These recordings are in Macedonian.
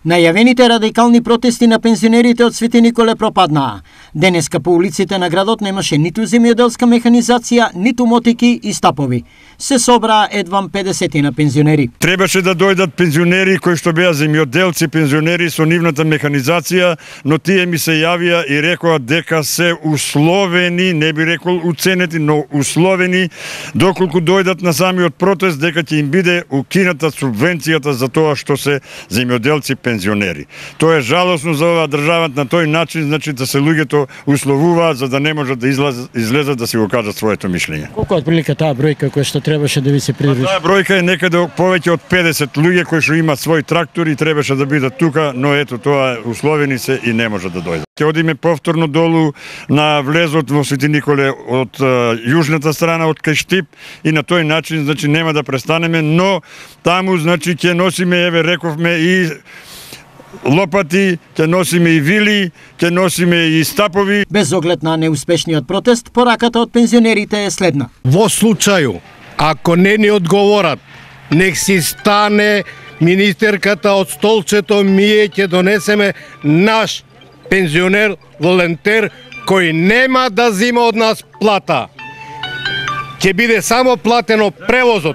Најавените радикални протести на пензионерите од Свети Николе пропаднаа. Денеска по улиците на градот немаше ниту земјоделска механизација, ниту мотики и стапови. Се собраа едвам 50 на пензионери. Требаше да дојдат пензионери кои што беа земјоделци, пензионери со нивната механизација, но тие ми се јавија и рекоа дека се условени, не би рекол уценети, но условени доколку дојдат на самиот протест дека ќе им биде укината субвенцијата за тоа што се земјоделци пензионери. Тоа е жалосно за оваа држава на тој начин, значи да се луѓето условуваат за да не можат да излезат да си го кажат своето мишлење. Колку отприлика таа бројка која што требаше да ви се придружи? Таа бројка е некаде повеќе од 50 луѓе кои што имаат свој трактор и требаше да бидат тука, но ето тоа условени се и не можат да дојдат. Ќе одиме повторно долу на влезот во Свети Николе од јужната страна од кај Штип и на тој начин значи нема да престанеме, но таму значи ќе носиме, еве рековме, и лопати, ќе носиме и вили, ќе носиме и стапови. Без оглед на неуспешниот протест, пораката од пензионерите е следна. Во случају, ако не ни одговорат, нек си стане министерката од столчето, ние ќе донесеме наш пензионер, волонтер, кој нема да зима од нас плата. Ќе биде само платено превозот.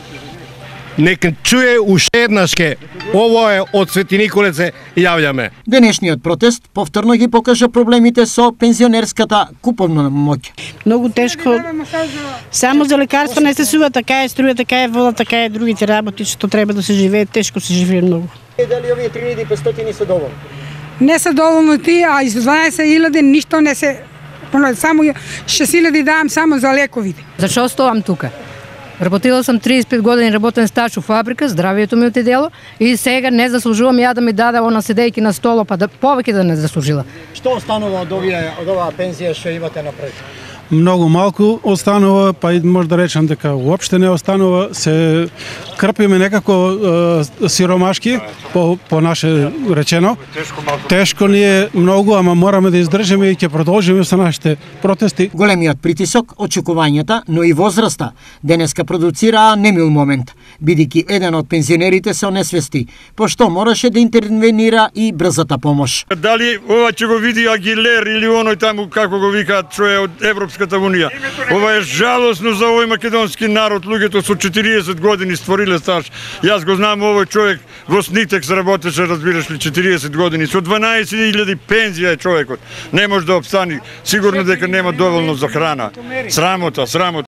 Нека чуе уште еднашке, ово е од Свети Николе се јавljаме. Денешниот протест повторно ги покажа проблемите со пензионерската куповна моќ. Многу тешко. Само за лекарства не се сува, така е струја, така е вода, така е другите работи што треба да се живее, тешко се живее многу. Дали овие 3500 се доволни? Не се доволни тие, а из 12.000 ништо не се, само 6.000 давам само за лековите. Зашо оставам тука? Работила сам 35 години работен стаж у фабрика, здравието ми отидело и сега не заслужувам ја да ми даде она седејки на столо, па да повеќе да не заслужила. Што останува од оваа пензија што имате напред? Многу малку останува, па и може да речам дека уопште не останува, се крпиме некако сиромашки, по наше речено. Тешко ни е многу, ама мораме да издржиме и ќе продолжиме со нашите протести. Големиот притисок, очекувањата, но и возраста, денеска продуцираа немил момент, бидејќи еден од пензионерите се онесвести, пошто мораше да интервенира и брзата помош. Дали ова ќе го види Агилер или оној таму како го викаат што е од Европската унија. Ова е жалосно за овој македонски народ, луѓето со 40 години створиле стаж. Јас го знам овој човек во Снитекс работеше, разбираш ли, 40 години, со 12.000 пензија е човекот. Не може да обстани, сигурно дека нема доволно за храна. Срамота.